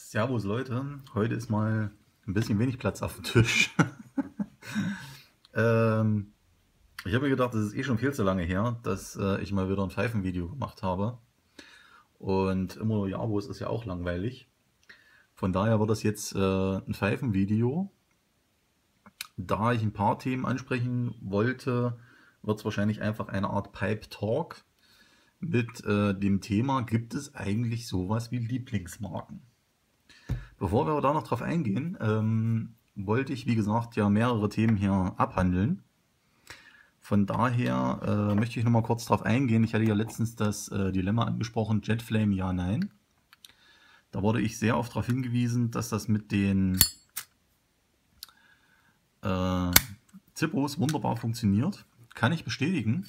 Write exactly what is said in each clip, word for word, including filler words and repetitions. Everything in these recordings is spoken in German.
Servus Leute, heute ist mal ein bisschen wenig Platz auf dem Tisch. ähm, ich habe mir gedacht, das ist eh schon viel zu lange her, dass äh, ich mal wieder ein Pfeifenvideo gemacht habe. Und immer Jabos ist ja auch langweilig. Von daher wird das jetzt äh, ein Pfeifenvideo. Da ich ein paar Themen ansprechen wollte, wird es wahrscheinlich einfach eine Art Pipe Talk mit äh, dem Thema: Gibt es eigentlich sowas wie Lieblingsmarken? Bevor wir aber da noch drauf eingehen, ähm, wollte ich, wie gesagt, ja mehrere Themen hier abhandeln. Von daher äh, möchte ich noch mal kurz drauf eingehen. Ich hatte ja letztens das äh, Dilemma angesprochen, Jetflame ja, nein. Da wurde ich sehr oft darauf hingewiesen, dass das mit den äh, Zippos wunderbar funktioniert. Kann ich bestätigen.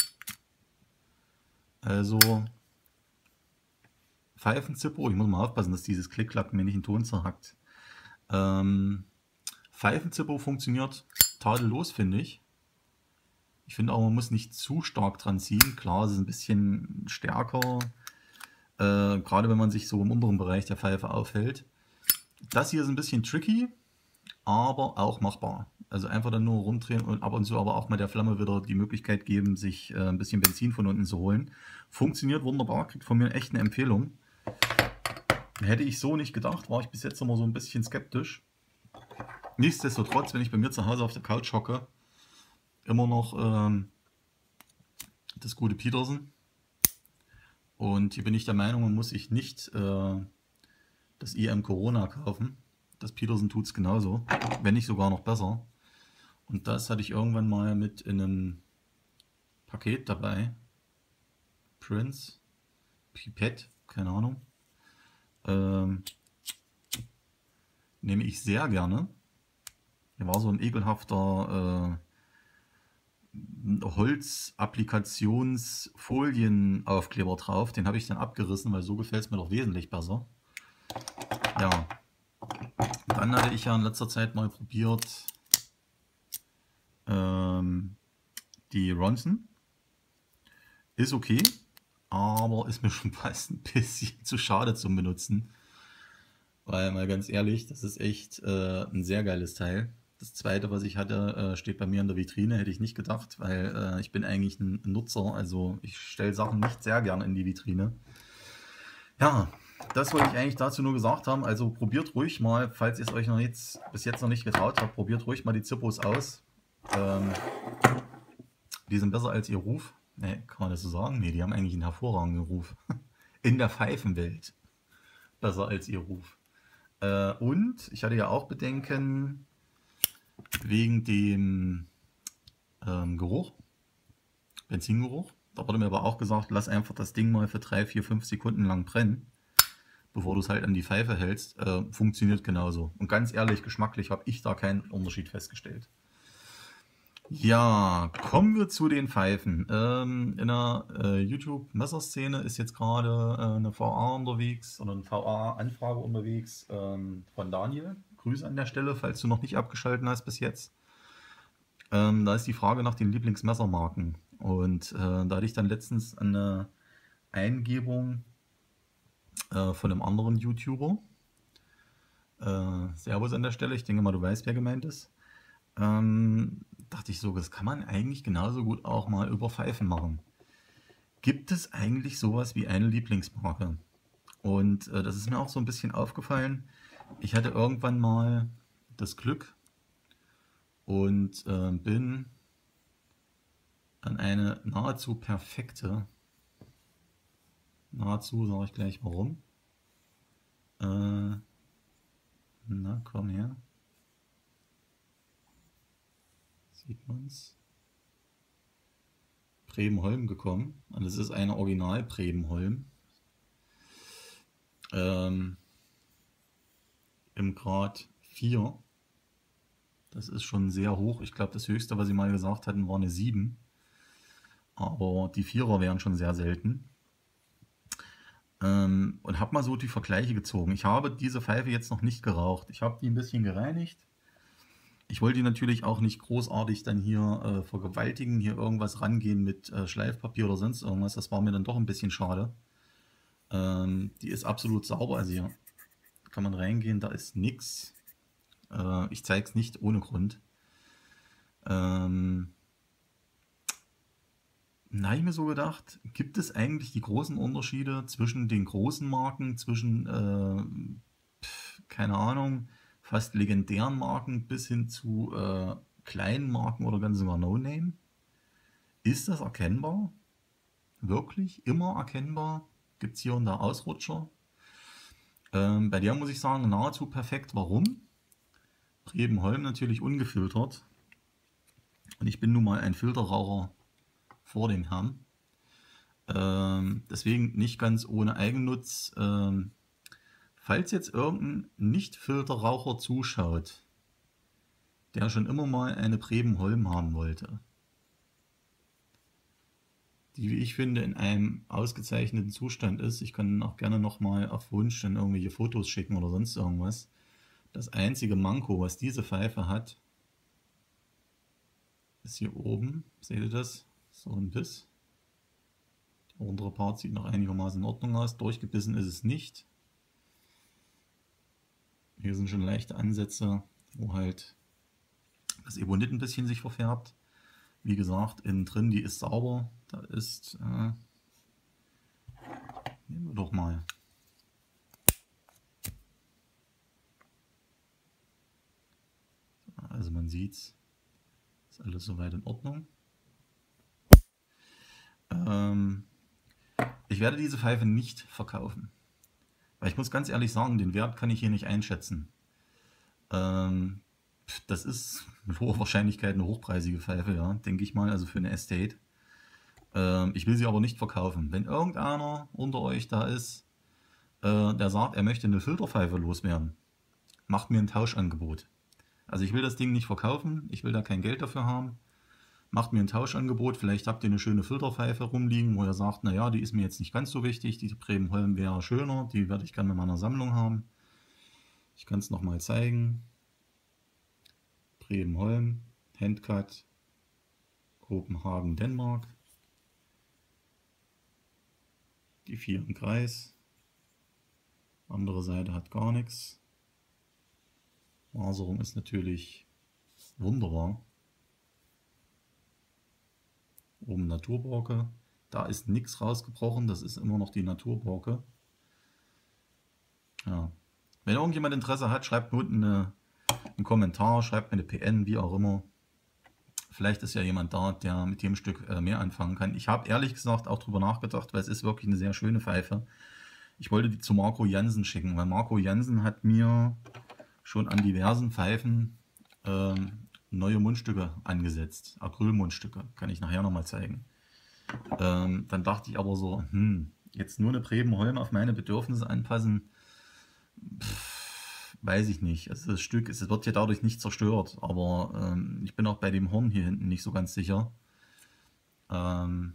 Also Pfeifenzippo, ich muss mal aufpassen, dass dieses Klick-Klack mir nicht den Ton zerhackt. Ähm, Pfeifenzippo funktioniert tadellos, finde ich. Ich finde auch, man muss nicht zu stark dran ziehen. Klar, es ist ein bisschen stärker, äh, gerade wenn man sich so im unteren Bereich der Pfeife aufhält. Das hier ist ein bisschen tricky, aber auch machbar. Also einfach dann nur rumdrehen und ab und zu aber auch mal der Flamme wieder die Möglichkeit geben, sich äh, ein bisschen Benzin von unten zu holen. Funktioniert wunderbar, kriegt von mir echt eine Empfehlung. Hätte ich so nicht gedacht, war ich bis jetzt immer so ein bisschen skeptisch. Nichtsdestotrotz, wenn ich bei mir zu Hause auf der Couch hocke, immer noch ähm, das gute Petersen. Und hier bin ich der Meinung, man muss sich nicht äh, das I M Corona kaufen. Das Petersen tut es genauso, wenn nicht sogar noch besser. Und das hatte ich irgendwann mal mit in einem Paket dabei. Prince, Pipette, keine Ahnung. Ähm, nehme ich sehr gerne. Hier war so ein ekelhafter äh, Holz-Applikationsfolienaufkleber drauf. Den habe ich dann abgerissen, weil so gefällt es mir doch wesentlich besser. Ja. Dann hatte ich ja in letzter Zeit mal probiert ähm, die Ronson. Ist okay, aber ist mir schon fast ein bisschen zu schade zum Benutzen. Weil, mal ganz ehrlich, das ist echt äh, ein sehr geiles Teil. Das zweite, was ich hatte, äh, steht bei mir in der Vitrine, hätte ich nicht gedacht, weil äh, ich bin eigentlich ein Nutzer, also ich stelle Sachen nicht sehr gern in die Vitrine. Ja, das wollte ich eigentlich dazu nur gesagt haben. Also probiert ruhig mal, falls ihr es euch noch jetzt, bis jetzt noch nicht getraut habt, probiert ruhig mal die Zippos aus. Ähm, die sind besser als ihr Ruf. Ne, kann man das so sagen? Ne, die haben eigentlich einen hervorragenden Ruf. In der Pfeifenwelt. Besser als ihr Ruf. Äh, und ich hatte ja auch Bedenken wegen dem ähm, Geruch, Benzingeruch. Da wurde mir aber auch gesagt, lass einfach das Ding mal für drei, vier, fünf Sekunden lang brennen, bevor du es halt an die Pfeife hältst. Äh, funktioniert genauso. Und ganz ehrlich, geschmacklich habe ich da keinen Unterschied festgestellt. Ja, kommen wir zu den Pfeifen. Ähm, in der äh, YouTube-Messerszene ist jetzt gerade äh, eine V A unterwegs oder eine V A-Anfrage unterwegs ähm, von Daniel. Grüße an der Stelle, falls du noch nicht abgeschaltet hast bis jetzt. Ähm, da ist die Frage nach den Lieblingsmessermarken. Und äh, da hatte ich dann letztens eine Eingebung äh, von einem anderen YouTuber. Äh, Servus an der Stelle, ich denke mal, du weißt, wer gemeint ist. Ähm, dachte ich so, das kann man eigentlich genauso gut auch mal über Pfeifen machen. Gibt es eigentlich sowas wie eine Lieblingsmarke? Und äh, das ist mir auch so ein bisschen aufgefallen. Ich hatte irgendwann mal das Glück und äh, bin an eine nahezu perfekte, nahezu sage ich gleich warum. Äh, na, komm her. Sieht man's? Brebenholm gekommen. Und es ist eine Original Brebenholm. Ähm, Im Grad vier. Das ist schon sehr hoch. Ich glaube, das höchste, was sie mal gesagt hatten, war eine sieben. Aber die Vierer wären schon sehr selten. Ähm, und habe mal so die Vergleiche gezogen. Ich habe diese Pfeife jetzt noch nicht geraucht. Ich habe die ein bisschen gereinigt. Ich wollte die natürlich auch nicht großartig dann hier äh, vergewaltigen, hier irgendwas rangehen mit äh, Schleifpapier oder sonst irgendwas. Das war mir dann doch ein bisschen schade. Ähm, die ist absolut sauber. Also hier kann man reingehen, da ist nichts. Äh, ich zeige es nicht ohne Grund. Ähm, Na, habe ich mir so gedacht, gibt es eigentlich die großen Unterschiede zwischen den großen Marken, zwischen, äh, pf, keine Ahnung, fast legendären Marken bis hin zu äh, kleinen Marken oder ganz sogar No-Name? Ist das erkennbar? Wirklich? Immer erkennbar? Gibt es hier und da Ausrutscher? Ähm, bei der muss ich sagen, nahezu perfekt. Warum? Brebenholm natürlich ungefiltert. Und ich bin nun mal ein Filterraucher vor dem Herrn. Ähm, deswegen nicht ganz ohne Eigennutz. Ähm, falls jetzt irgendein Nicht-Filterraucher zuschaut, der schon immer mal eine Brebenholm haben wollte, die, wie ich finde, in einem ausgezeichneten Zustand ist. Ich kann auch gerne nochmal auf Wunsch dann irgendwelche Fotos schicken oder sonst irgendwas. Das einzige Manko, was diese Pfeife hat, ist hier oben. Seht ihr das? So ein Biss. Der untere Part sieht noch einigermaßen in Ordnung aus. Durchgebissen ist es nicht. Hier sind schon leichte Ansätze, wo halt das Ebonit ein bisschen sich verfärbt. Wie gesagt, innen drin, die ist sauber. Da ist, äh, nehmen wir doch mal. Also man sieht's, ist alles soweit in Ordnung. Ähm, ich werde diese Pfeife nicht verkaufen. Weil ich muss ganz ehrlich sagen, den Wert kann ich hier nicht einschätzen. Ähm, das ist mit hoher Wahrscheinlichkeit eine hochpreisige Pfeife, ja, denke ich mal, also für eine Estate. Ähm, ich will sie aber nicht verkaufen. Wenn irgendeiner unter euch da ist, äh, der sagt, er möchte eine Filterpfeife loswerden, macht mir ein Tauschangebot. Also ich will das Ding nicht verkaufen, ich will da kein Geld dafür haben. Macht mir ein Tauschangebot, vielleicht habt ihr eine schöne Filterpfeife rumliegen, wo ihr sagt, naja, die ist mir jetzt nicht ganz so wichtig, die Brebenholm wäre schöner, die werde ich gerne in meiner Sammlung haben. Ich kann es nochmal zeigen. Brebenholm, Handcut, Kopenhagen, Dänemark. Die vier im Kreis. Andere Seite hat gar nichts. Maserung ist natürlich wunderbar. Oben Naturborke. Da ist nichts rausgebrochen, das ist immer noch die Naturborke. Ja. Wenn irgendjemand Interesse hat, schreibt mir unten eine, einen Kommentar, schreibt mir eine P N, wie auch immer. Vielleicht ist ja jemand da, der mit dem Stück äh, mehr anfangen kann. Ich habe ehrlich gesagt auch drüber nachgedacht, weil es ist wirklich eine sehr schöne Pfeife. Ich wollte die zu Marco Jansen schicken, weil Marco Jansen hat mir schon an diversen Pfeifen ähm, neue Mundstücke angesetzt. Acrylmundstücke, kann ich nachher nochmal zeigen. Ähm, dann dachte ich aber so, hm, jetzt nur eine Brebenholm auf meine Bedürfnisse anpassen, pff, weiß ich nicht. Also das Stück, es wird ja dadurch nicht zerstört, aber ähm, ich bin auch bei dem Horn hier hinten nicht so ganz sicher. Ähm,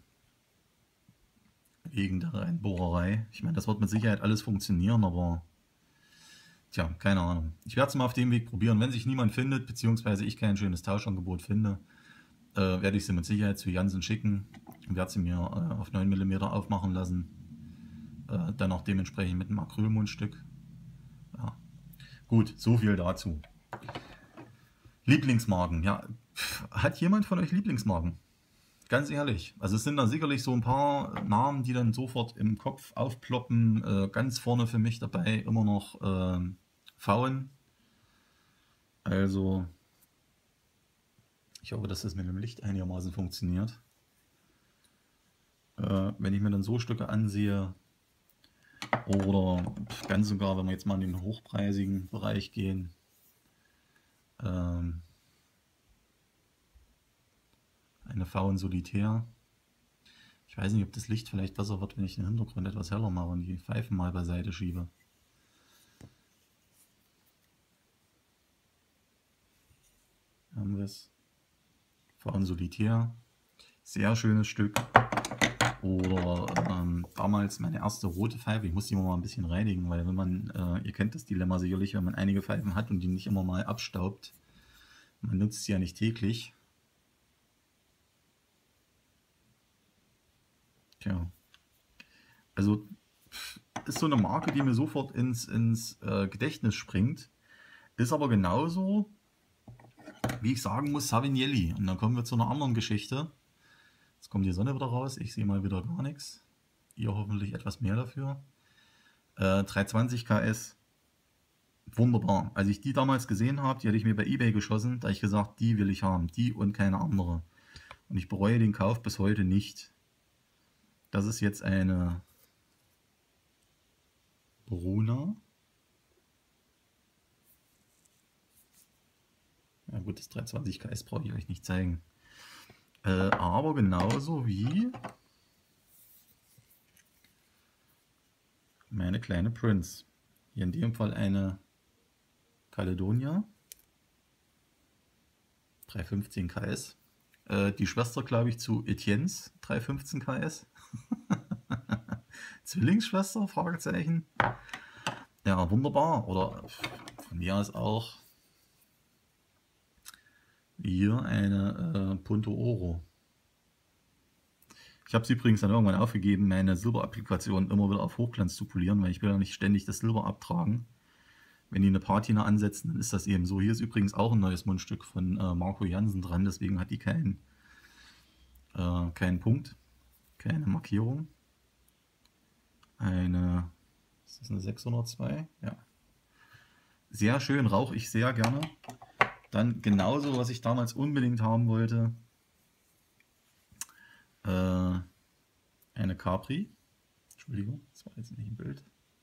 wegen der Reinbohrerei. Ich meine, das wird mit Sicherheit alles funktionieren, aber tja, keine Ahnung. Ich werde es mal auf dem Weg probieren. Wenn sich niemand findet, beziehungsweise ich kein schönes Tauschangebot finde, äh, werde ich sie mit Sicherheit zu Jansen schicken und werde sie mir äh, auf neun Millimeter aufmachen lassen. Äh, dann auch dementsprechend mit einem Acrylmundstück. Ja. Gut, so viel dazu. Lieblingsmarken, ja. Hat jemand von euch Lieblingsmarken? Ganz ehrlich, also es sind da sicherlich so ein paar Namen, die dann sofort im Kopf aufploppen. Äh, ganz vorne für mich dabei immer noch äh, Pfauen. Also, ich hoffe, dass das mit dem Licht einigermaßen funktioniert. Äh, wenn ich mir dann so Stücke ansehe, oder ganz sogar, wenn wir jetzt mal in den hochpreisigen Bereich gehen, ähm, eine Pfauen Solitär. Ich weiß nicht, ob das Licht vielleicht besser wird, wenn ich den Hintergrund etwas heller mache und die Pfeifen mal beiseite schiebe. Haben wir es. Pfauen Solitär. Sehr schönes Stück. Oder ähm, damals meine erste rote Pfeife. Ich muss die immer mal ein bisschen reinigen, weil wenn man, äh, ihr kennt das Dilemma sicherlich, wenn man einige Pfeifen hat und die nicht immer mal abstaubt. Man nutzt sie ja nicht täglich. Tja. Also ist so eine Marke, die mir sofort ins, ins äh, Gedächtnis springt. Ist aber genauso, wie ich sagen muss, Savignelli. Und dann kommen wir zu einer anderen Geschichte. Jetzt kommt die Sonne wieder raus. Ich sehe mal wieder gar nichts. Ihr hoffentlich etwas mehr dafür. Äh, dreihundertzwanzig K S. Wunderbar. Als ich die damals gesehen habe, die hatte ich mir bei eBay geschossen. Da habe ich gesagt, die will ich haben. Die und keine andere. Und ich bereue den Kauf bis heute nicht. Das ist jetzt eine Bruna. Ja gut, das dreihundertzwanzig K S brauche ich euch nicht zeigen. Äh, aber genauso wie meine kleine Prince. Hier in dem Fall eine Caledonia. dreihundertfünfzehn K S. Äh, die Schwester, glaube ich, zu Etiennes dreihundertfünfzehn K S. Zwillingsschwester? Fragezeichen. Ja, wunderbar. Oder von mir aus auch hier eine äh, Punto Oro. Ich habe es übrigens dann irgendwann aufgegeben, meine Silberapplikation immer wieder auf Hochglanz zu polieren, weil ich will ja nicht ständig das Silber abtragen. Wenn die eine Patina ansetzen, dann ist das eben so. Hier ist übrigens auch ein neues Mundstück von äh, Marco Jansen dran, deswegen hat die keinen äh, keinen Punkt, keine Markierung. Eine, ist das eine sechshundertzwei? Ja. Sehr schön, rauche ich sehr gerne. Dann genauso, was ich damals unbedingt haben wollte, äh, eine Capri. Entschuldigung, das war jetzt nicht im Bild.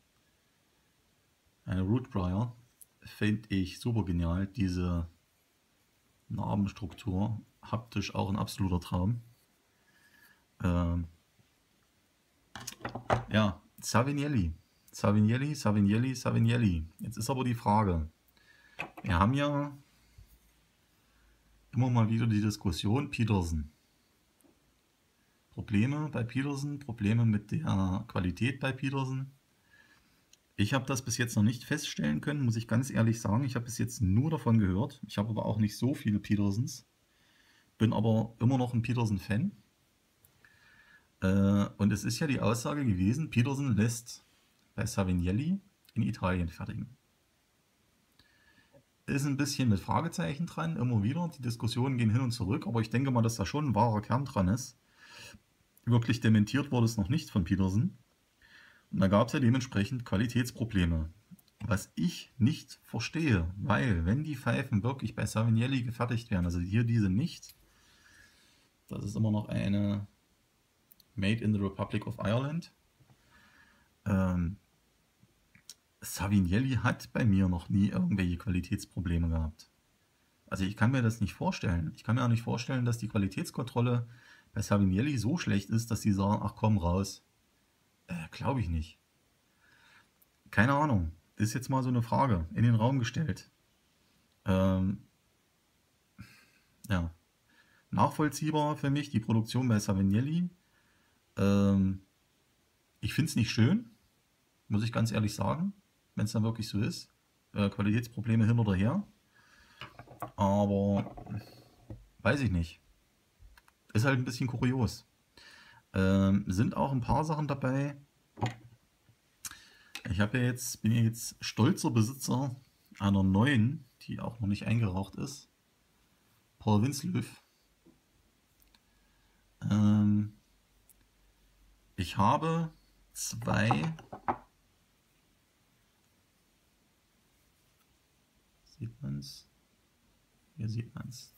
Eine Rootbriar. Finde ich super genial. Diese Narbenstruktur, haptisch auch ein absoluter Traum. Ähm, ja, Savignelli. Savignelli, Savignelli, Savignelli. Jetzt ist aber die Frage, wir haben ja immer mal wieder die Diskussion Peterson. Probleme bei Peterson, Probleme mit der Qualität bei Peterson. Ich habe das bis jetzt noch nicht feststellen können, muss ich ganz ehrlich sagen. Ich habe bis jetzt nur davon gehört. Ich habe aber auch nicht so viele Petersons. Bin aber immer noch ein Peterson-Fan. Äh, und es ist ja die Aussage gewesen, Peterson lässt bei Savignelli in Italien fertigen. Ist ein bisschen mit Fragezeichen dran, immer wieder. Die Diskussionen gehen hin und zurück, aber ich denke mal, dass da schon ein wahrer Kern dran ist. Wirklich dementiert wurde es noch nicht von Peterson. Und da gab es ja dementsprechend Qualitätsprobleme. Was ich nicht verstehe, weil wenn die Pfeifen wirklich bei Savignelli gefertigt werden, also hier diese nicht, das ist immer noch eine Made in the Republic of Ireland. Ähm, Savignelli hat bei mir noch nie irgendwelche Qualitätsprobleme gehabt. Also ich kann mir das nicht vorstellen. Ich kann mir auch nicht vorstellen, dass die Qualitätskontrolle bei Savignelli so schlecht ist, dass die sagen, ach komm raus. Äh, glaube ich nicht. Keine Ahnung. Das ist jetzt mal so eine Frage in den Raum gestellt. Ähm, ja. Nachvollziehbar für mich die Produktion bei Savignelli. Ähm, ich finde es nicht schön, muss ich ganz ehrlich sagen, wenn es dann wirklich so ist. Äh, Qualitätsprobleme hin oder her. Aber weiß ich nicht. Ist halt ein bisschen kurios. Ähm, sind auch ein paar Sachen dabei. Ich habe ja jetzt, bin ja jetzt stolzer Besitzer einer neuen, die auch noch nicht eingeraucht ist. Paul Winslow. Ähm, ich habe zwei. Sieht man es? Hier sieht man es.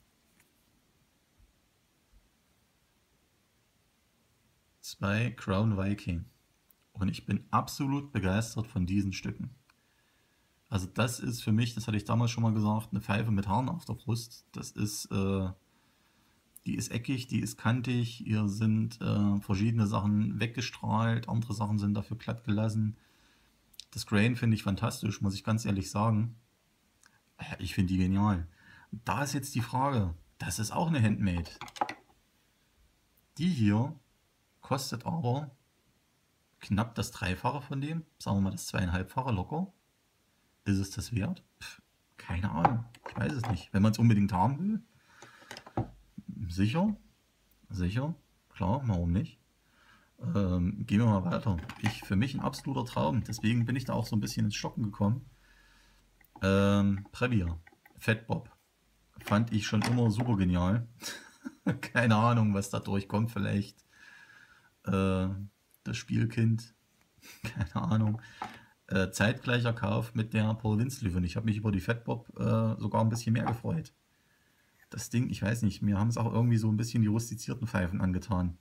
Zwei Crown Viking. Und ich bin absolut begeistert von diesen Stücken. Also das ist für mich, das hatte ich damals schon mal gesagt, eine Pfeife mit Haaren auf der Brust. Das ist, äh, die ist eckig, die ist kantig. Hier sind äh, verschiedene Sachen weggestrahlt, andere Sachen sind dafür glatt gelassen. Das Grain finde ich fantastisch, muss ich ganz ehrlich sagen. Ich finde die genial. Da ist jetzt die Frage, das ist auch eine Handmade. Die hier kostet aber knapp das Dreifache von dem, sagen wir mal das Zweieinhalbfache locker. Ist es das wert? Pff, keine Ahnung, ich weiß es nicht. Wenn man es unbedingt haben will, sicher, sicher, klar, warum nicht? Ähm, gehen wir mal weiter. Ich, für mich ein absoluter Traum. Deswegen bin ich da auch so ein bisschen ins Stocken gekommen. Ähm, Previa, Fat Bob. Fand ich schon immer super genial. Keine Ahnung, was da durchkommt. Vielleicht äh, das Spielkind. Keine Ahnung. Äh, zeitgleicher Kauf mit der Paul Winslöw. Und ich habe mich über die Fat Bob äh, sogar ein bisschen mehr gefreut. Das Ding, ich weiß nicht, mir haben es auch irgendwie so ein bisschen die rustizierten Pfeifen angetan.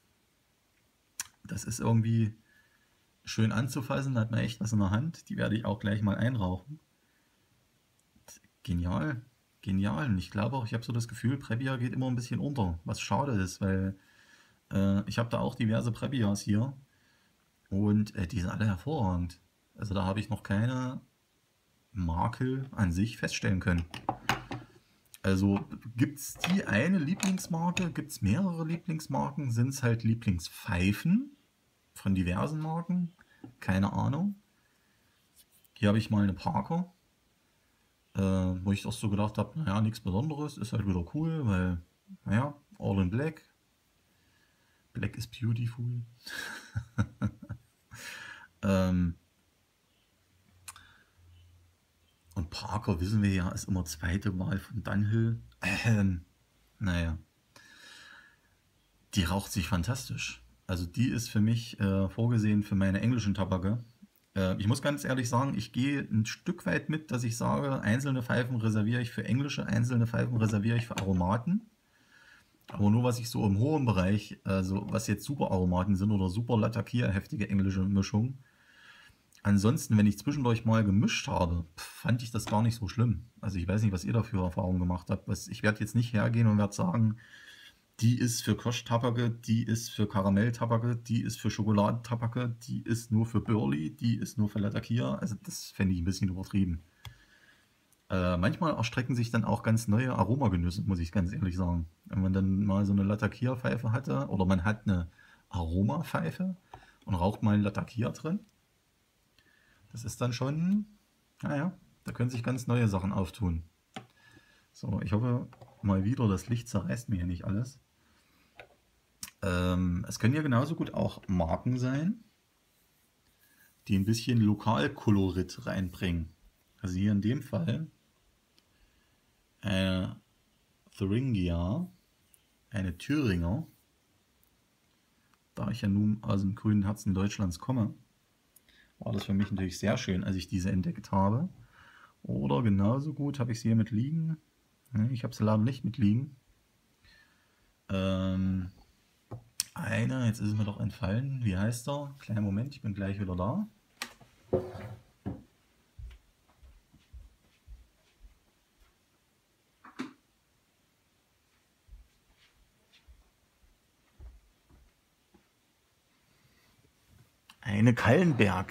Das ist irgendwie schön anzufassen, da hat man echt was in der Hand. Die werde ich auch gleich mal einrauchen. Genial, genial. Und ich glaube auch, ich habe so das Gefühl, Previa geht immer ein bisschen unter, was schade ist, weil äh, ich habe da auch diverse Previas hier und äh, die sind alle hervorragend. Also da habe ich noch keine Makel an sich feststellen können. Also gibt es die eine Lieblingsmarke, gibt es mehrere Lieblingsmarken, sind es halt Lieblingspfeifen von diversen Marken? Keine Ahnung. Hier habe ich mal eine Parker, äh, wo ich auch so gedacht habe, naja, nichts Besonderes, ist halt wieder cool, weil, naja, all in black. Black is beautiful. ähm, und Parker, wissen wir ja, ist immer zweite Wahl von Dunhill. Ähm, naja, die raucht sich fantastisch. Also die ist für mich äh, vorgesehen für meine englischen Tabake. Äh, ich muss ganz ehrlich sagen, ich gehe ein Stück weit mit, dass ich sage, einzelne Pfeifen reserviere ich für englische, einzelne Pfeifen reserviere ich für Aromaten. Aber nur was ich so im hohen Bereich, also was jetzt super Aromaten sind oder super Latakia, heftige englische Mischungen. Ansonsten, wenn ich zwischendurch mal gemischt habe, fand ich das gar nicht so schlimm. Also ich weiß nicht, was ihr da für Erfahrungen gemacht habt. Ich werde jetzt nicht hergehen und werde sagen, die ist für Kirschtabake, die ist für Karamelltabake, die ist für Schokoladentabake, die ist nur für Burley, die ist nur für Latakia. Also das fände ich ein bisschen übertrieben. Äh, manchmal erstrecken sich dann auch ganz neue Aromagenüsse, muss ich ganz ehrlich sagen. Wenn man dann mal so eine Latakia-Pfeife hatte oder man hat eine Aromapfeife und raucht mal ein Latakia drin, das ist dann schon, naja, da können sich ganz neue Sachen auftun. So, ich hoffe mal wieder, das Licht zerreißt mir hier nicht alles. Ähm, es können ja genauso gut auch Marken sein, die ein bisschen Lokalkolorit reinbringen. Also hier in dem Fall eine Thuringia, eine Thüringer. Da ich ja nun aus dem grünen Herzen Deutschlands komme, war das für mich natürlich sehr schön, als ich diese entdeckt habe. Oder genauso gut habe ich sie hier mit liegen. Ich habe sie leider nicht mit liegen. Ähm, eine, jetzt ist es mir doch entfallen. Wie heißt er? Kleinen Moment, ich bin gleich wieder da. Eine Kallenberg.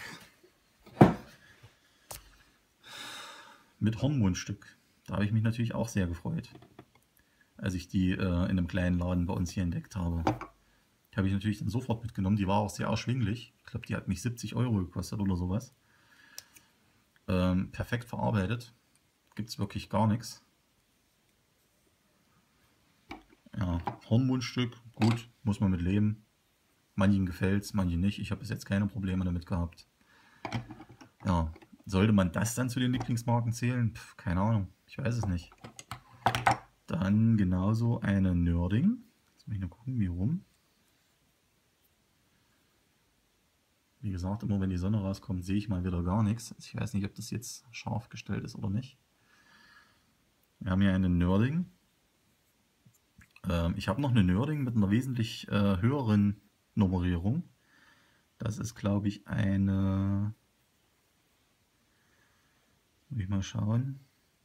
Mit Hornmundstück. Da habe ich mich natürlich auch sehr gefreut, als ich die äh, in einem kleinen Laden bei uns hier entdeckt habe. Die habe ich natürlich dann sofort mitgenommen. Die war auch sehr erschwinglich. Ich glaube, die hat mich siebzig Euro gekostet oder sowas. Ähm, perfekt verarbeitet. Gibt es wirklich gar nichts. Ja, Hornmundstück, gut, muss man mit leben. Manchen gefällt es, manchen nicht. Ich habe bis jetzt keine Probleme damit gehabt. Ja, sollte man das dann zu den Lieblingsmarken zählen? Pff, keine Ahnung, ich weiß es nicht. Dann genauso eine Nörding. Jetzt muss ich nur gucken, wie rum. Wie gesagt, immer wenn die Sonne rauskommt, sehe ich mal wieder gar nichts. Ich weiß nicht, ob das jetzt scharf gestellt ist oder nicht. Wir haben hier eine Nörding. Ähm, ich habe noch eine Nörding mit einer wesentlich äh, höheren Nummerierung. Das ist, glaube ich, eine... Muss ich mal schauen.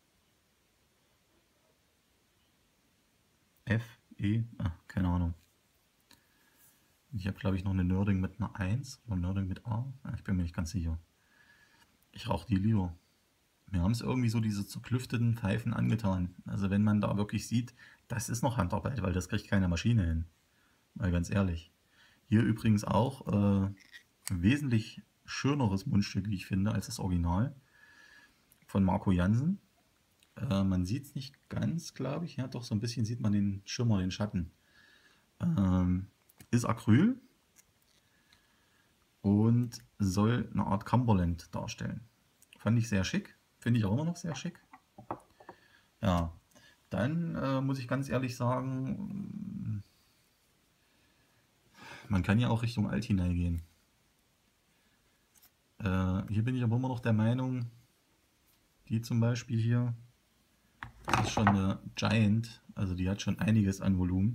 F, E, ah, keine Ahnung. Ich habe, glaube ich, noch eine Nörding mit einer eins oder Nörding mit A. Ich bin mir nicht ganz sicher. Ich rauche die lieber. Mir haben es irgendwie so diese zerklüfteten Pfeifen angetan. Also wenn man da wirklich sieht, das ist noch Handarbeit, weil das kriegt keine Maschine hin. Mal ganz ehrlich. Hier übrigens auch äh, ein wesentlich schöneres Mundstück, wie ich finde, als das Original von Marco Jansen. Äh, man sieht es nicht ganz, glaube ich. Ja, doch, so ein bisschen sieht man den Schimmer, den Schatten. Ähm, ist Acryl. und soll eine Art Cumberland darstellen. Fand ich sehr schick, finde ich auch immer noch sehr schick. Ja, dann äh, muss ich ganz ehrlich sagen, man kann ja auch Richtung Alt hineingehen. Äh, hier bin ich aber immer noch der Meinung, die zum Beispiel hier, das ist schon eine Giant, also die hat schon einiges an Volumen.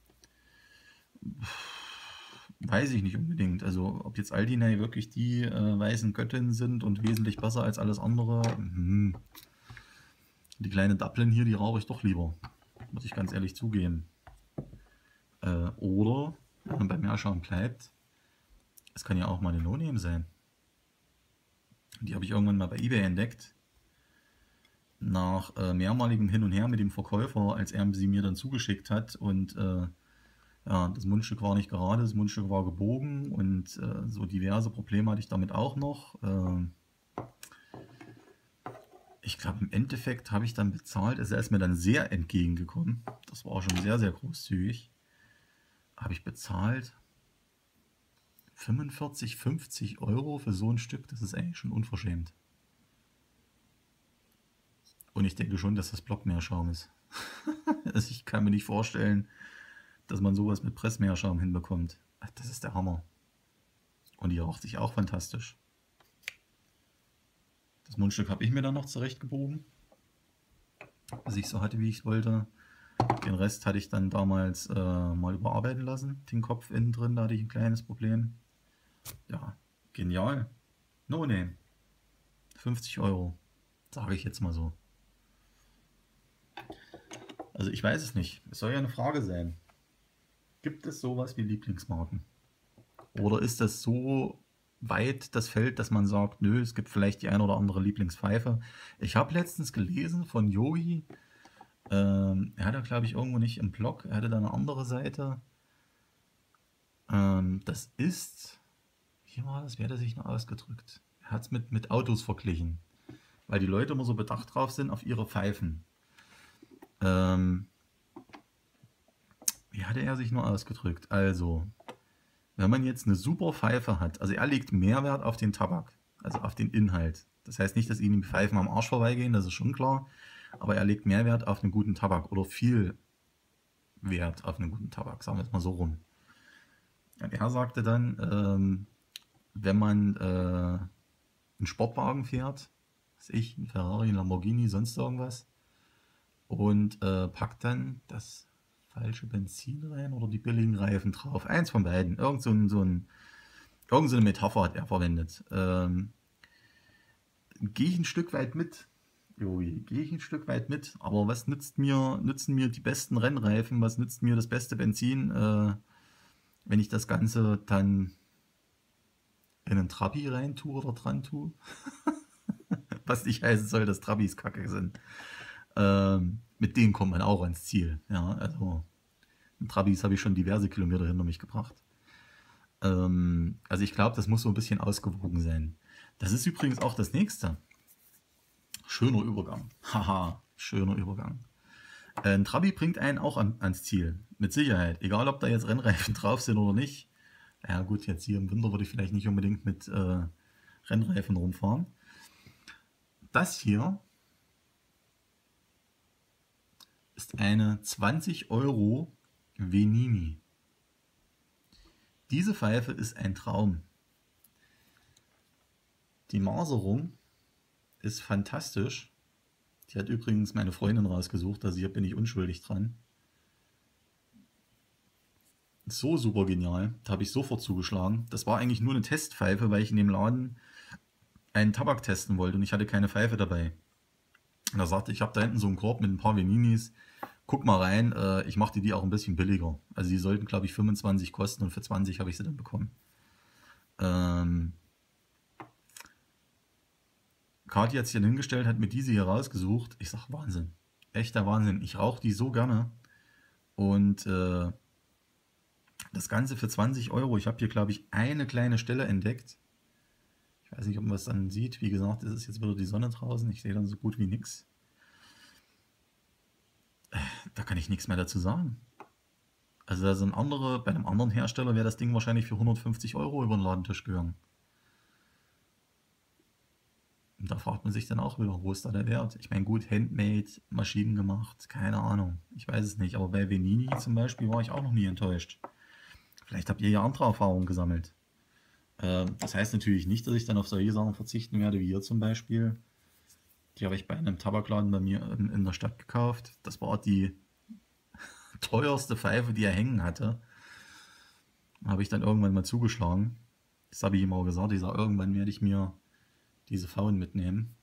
Weiß ich nicht unbedingt. Also ob jetzt Aldinei wirklich die äh, weißen Göttinnen sind und wesentlich besser als alles andere. Hm. Die kleine Dublin hier, die rauche ich doch lieber. Muss ich ganz ehrlich zugeben. Äh, oder, wenn man bei Meerschaum bleibt, es kann ja auch mal eine No-Name sein. Die habe ich irgendwann mal bei eBay entdeckt. Nach äh, mehrmaligem Hin und Her mit dem Verkäufer, als er sie mir dann zugeschickt hat. Und äh, ja, das Mundstück war nicht gerade, das Mundstück war gebogen und äh, so diverse Probleme hatte ich damit auch noch. Äh, ich glaube, im Endeffekt habe ich dann bezahlt, also er ist mir dann sehr entgegengekommen. Das war schon sehr, sehr großzügig. Habe ich bezahlt fünfundvierzig, fünfzig Euro für so ein Stück, das ist eigentlich schon unverschämt. Und ich denke schon, dass das Blockmeerschaum ist. Also ich kann mir nicht vorstellen, dass man sowas mit Pressmeerschaum hinbekommt. Das ist der Hammer. Und die raucht sich auch fantastisch. Das Mundstück habe ich mir dann noch zurechtgebogen, was ich so hatte, wie ich wollte. Den Rest hatte ich dann damals äh, mal überarbeiten lassen. Den Kopf innen drin, da hatte ich ein kleines Problem. Ja, genial. No Name. fünfzig Euro. Sage ich jetzt mal so. Also ich weiß es nicht. Es soll ja eine Frage sein. Gibt es sowas wie Lieblingsmarken? Oder ist das so weit das Feld, dass man sagt, nö, es gibt vielleicht die ein oder andere Lieblingspfeife. Ich habe letztens gelesen von Yogi, ähm, er hat ja glaube ich irgendwo nicht im Blog, er hatte da eine andere Seite. Ähm, das ist, wie war das, wie hat er sich noch ausgedrückt? Er hat es mit, mit Autos verglichen, weil die Leute immer so bedacht drauf sind auf ihre Pfeifen. Ähm, wie hatte er sich nur ausgedrückt? Also, wenn man jetzt eine super Pfeife hat, also er legt Mehrwert auf den Tabak, also auf den Inhalt. Das heißt nicht, dass ihnen die Pfeifen am Arsch vorbeigehen, das ist schon klar, aber er legt Mehrwert auf einen guten Tabak oder viel Wert auf einen guten Tabak, sagen wir es mal so rum. Und er sagte dann, ähm, wenn man äh, einen Sportwagen fährt, was ich, ein Ferrari, ein Lamborghini, sonst irgendwas, und äh, packt dann das falsche Benzin rein oder die billigen Reifen drauf. Eins von beiden. Irgend so ein, so ein, irgend so eine Metapher hat er verwendet. Ähm, Gehe ich ein Stück weit mit. Jogi, gehe ich ein Stück weit mit. Aber was nützt mir, nützen mir die besten Rennreifen? Was nützt mir das beste Benzin, äh, wenn ich das Ganze dann in einen Trabi rein tue oder dran tue? Was nicht heißen soll, dass Trabis kacke sind. Ähm, mit denen kommt man auch ans Ziel. Ja, also mit Trabis habe ich schon diverse Kilometer hinter mich gebracht. Ähm, also ich glaube, das muss so ein bisschen ausgewogen sein. Das ist übrigens auch das nächste. Schöner Übergang. Haha, schöner Übergang. Äh, ein Trabi bringt einen auch an, ans Ziel. Mit Sicherheit. Egal, ob da jetzt Rennreifen drauf sind oder nicht. Ja gut, jetzt hier im Winter würde ich vielleicht nicht unbedingt mit äh, Rennreifen rumfahren. Das hier ist eine zwanzig Euro Venini. Diese Pfeife ist ein Traum. Die Maserung ist fantastisch. Die hat übrigens meine Freundin rausgesucht, also hier bin ich unschuldig dran. So super genial, da habe ich sofort zugeschlagen. Das war eigentlich nur eine Testpfeife, weil ich in dem Laden einen Tabak testen wollte und ich hatte keine Pfeife dabei. Und da sagte ich, ich habe da hinten so einen Korb mit ein paar Veninis, guck mal rein, äh, ich mache dir die auch ein bisschen billiger. Also die sollten glaube ich fünfundzwanzig kosten und für zwanzig habe ich sie dann bekommen. Ähm, Kati hat sich dann hingestellt, hat mir diese hier rausgesucht. Ich sag Wahnsinn, echter Wahnsinn. Ich rauche die so gerne und äh, das Ganze für zwanzig Euro. Ich habe hier glaube ich eine kleine Stelle entdeckt. Ich weiß nicht, ob man es dann sieht. Wie gesagt, es ist jetzt wieder die Sonne draußen. Ich sehe dann so gut wie nichts. Da kann ich nichts mehr dazu sagen. Also da sind andere, bei einem anderen Hersteller wäre das Ding wahrscheinlich für hundertfünfzig Euro über den Ladentisch gegangen. Und da fragt man sich dann auch wieder, wo ist da der Wert? Ich meine, gut, Handmade, Maschinen gemacht, keine Ahnung. Ich weiß es nicht. Aber bei Venini zum Beispiel war ich auch noch nie enttäuscht. Vielleicht habt ihr ja andere Erfahrungen gesammelt. Äh, das heißt natürlich nicht, dass ich dann auf solche Sachen verzichten werde, wie ihr zum Beispiel. Die habe ich bei einem Tabakladen bei mir in, in der Stadt gekauft. Das war die teuerste Pfeife, die er hängen hatte. Habe ich dann irgendwann mal zugeschlagen. Das habe ich ihm auch gesagt. Ich sage, irgendwann werde ich mir diese Pfauen mitnehmen.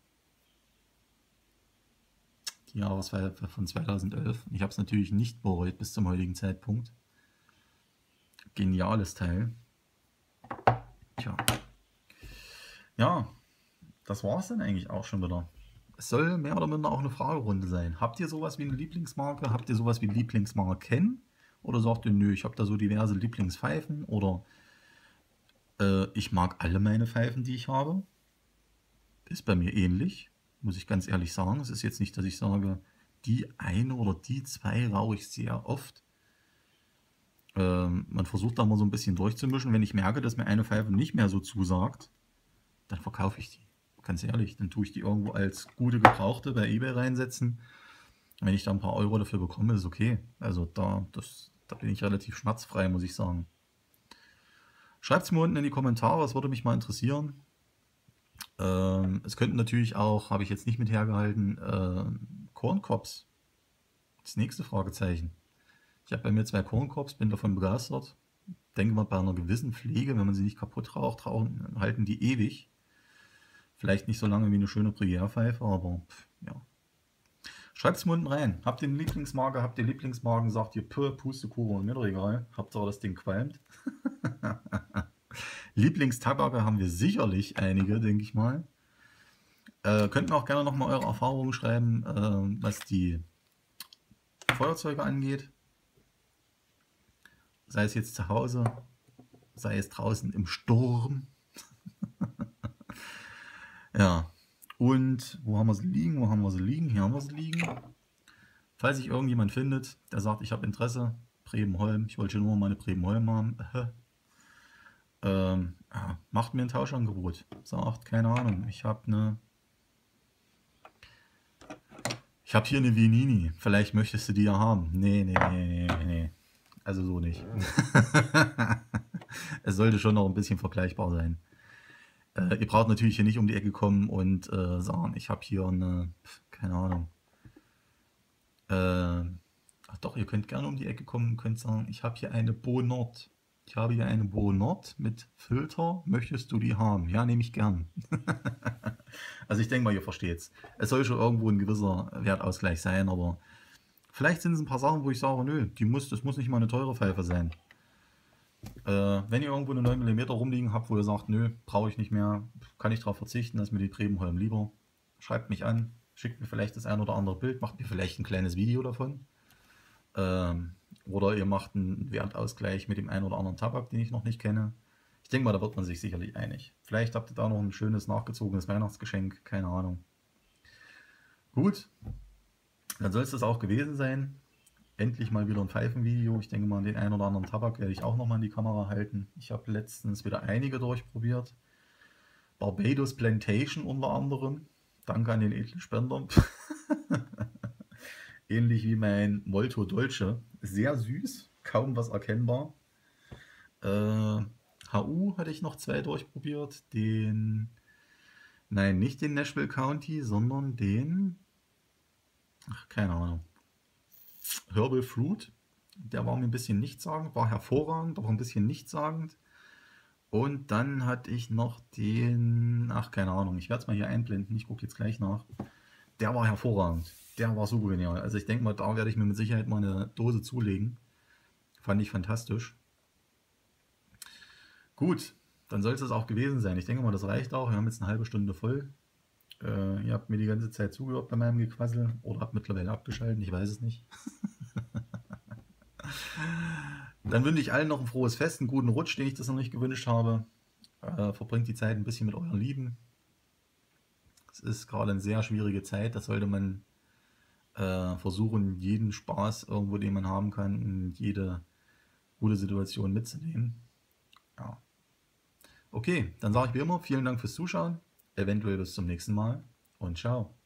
Die Jahrespfeife von zweitausendelf. Ich habe es natürlich nicht bereut bis zum heutigen Zeitpunkt. Geniales Teil. Tja. Ja, das war es dann eigentlich auch schon wieder. Es soll mehr oder minder auch eine Fragerunde sein. Habt ihr sowas wie eine Lieblingsmarke? Habt ihr sowas wie Lieblingsmarken? Oder sagt ihr, nö, ich habe da so diverse Lieblingspfeifen? Oder äh, ich mag alle meine Pfeifen, die ich habe. Ist bei mir ähnlich, muss ich ganz ehrlich sagen. Es ist jetzt nicht, dass ich sage, die eine oder die zwei rauche ich sehr oft. Ähm, man versucht da mal so ein bisschen durchzumischen. Wenn ich merke, dass mir eine Pfeife nicht mehr so zusagt, dann verkaufe ich die. Ganz ehrlich, dann tue ich die irgendwo als gute Gebrauchte bei eBay reinsetzen. Wenn ich da ein paar Euro dafür bekomme, ist okay. Also da, das, da bin ich relativ schmerzfrei, muss ich sagen. Schreibt es mir unten in die Kommentare, das würde mich mal interessieren. Ähm, es könnten natürlich auch, habe ich jetzt nicht mit hergehalten, äh, Corncobs. Das nächste Fragezeichen. Ich habe bei mir zwei Corncobs, bin davon begeistert. Denke mal, bei einer gewissen Pflege, wenn man sie nicht kaputt raucht, rauchen, halten die ewig. Vielleicht nicht so lange wie eine schöne Bruyère-Pfeife, aber pff, ja. Schreibt es mir unten rein. Habt ihr eine Lieblingsmarke? Habt ihr Lieblingsmarken? Sagt ihr, Puh, Pustekuchen, mir doch egal. Hauptsache das Ding qualmt. Lieblingstabake haben wir sicherlich einige, denke ich mal. Äh, könnt mir auch gerne nochmal eure Erfahrungen schreiben, äh, was die Feuerzeuge angeht. Sei es jetzt zu Hause, sei es draußen im Sturm. Ja, und wo haben wir sie liegen? Wo haben wir sie liegen? Hier haben wir sie liegen. Falls sich irgendjemand findet, der sagt, ich habe Interesse, Brebenholm, ich wollte schon immer meine Brebenholm haben, ähm, ja, macht mir ein Tauschangebot. Sagt, keine Ahnung, ich habe eine, ich habe hier eine Venini, vielleicht möchtest du die ja haben. Nee, nee, nee, nee, nee. Also so nicht. Es sollte schon noch ein bisschen vergleichbar sein. Äh, ihr braucht natürlich hier nicht um die Ecke kommen und äh, sagen, ich habe hier eine, keine Ahnung. Äh, ach doch, ihr könnt gerne um die Ecke kommen und könnt sagen, ich habe hier eine Bonort. Ich habe hier eine Bonort mit Filter. Möchtest du die haben? Ja, nehme ich gern. Also ich denke mal, ihr versteht's. Es soll schon irgendwo ein gewisser Wertausgleich sein, aber vielleicht sind es ein paar Sachen, wo ich sage, nö, die muss, das muss nicht mal eine teure Pfeife sein. Äh, wenn ihr irgendwo eine neun Millimeter rumliegen habt, wo ihr sagt, nö, brauche ich nicht mehr, kann ich darauf verzichten, lass mir die Brebenholm lieber, schreibt mich an, schickt mir vielleicht das ein oder andere Bild, macht mir vielleicht ein kleines Video davon. Ähm, oder ihr macht einen Wertausgleich mit dem einen oder anderen Tabak, den ich noch nicht kenne. Ich denke mal, da wird man sich sicherlich einig. Vielleicht habt ihr da noch ein schönes nachgezogenes Weihnachtsgeschenk, keine Ahnung. Gut, dann soll es das auch gewesen sein. Endlich mal wieder ein Pfeifenvideo. Ich denke mal, den einen oder anderen Tabak werde ich auch nochmal in die Kamera halten. Ich habe letztens wieder einige durchprobiert. Barbados Plantation unter anderem. Danke an den edlen Spender. Ähnlich wie mein Molto Dolce. Sehr süß, kaum was erkennbar. Äh, H U hatte ich noch zwei durchprobiert. Den, nein, nicht den Nashville County, sondern den, ach, keine Ahnung. Herbal Fruit, der war mir ein bisschen nichtssagend, war hervorragend, aber ein bisschen nichtssagend. Und dann hatte ich noch den, ach keine Ahnung, ich werde es mal hier einblenden, ich gucke jetzt gleich nach. Der war hervorragend, der war super genial. Also ich denke mal, da werde ich mir mit Sicherheit mal eine Dose zulegen. Fand ich fantastisch. Gut, dann soll es das auch gewesen sein. Ich denke mal, das reicht auch. Wir haben jetzt eine halbe Stunde voll. Äh, ihr habt mir die ganze Zeit zugehört bei meinem Gequassel oder habt mittlerweile abgeschaltet, ich weiß es nicht. Dann wünsche ich allen noch ein frohes Fest, einen guten Rutsch, den ich das noch nicht gewünscht habe. Äh, verbringt die Zeit ein bisschen mit euren Lieben. Es ist gerade eine sehr schwierige Zeit, da sollte man äh, versuchen, jeden Spaß irgendwo, den man haben kann, und jede gute Situationen mitzunehmen. Ja. Okay, dann sage ich wie immer, vielen Dank fürs Zuschauen, eventuell bis zum nächsten Mal und ciao.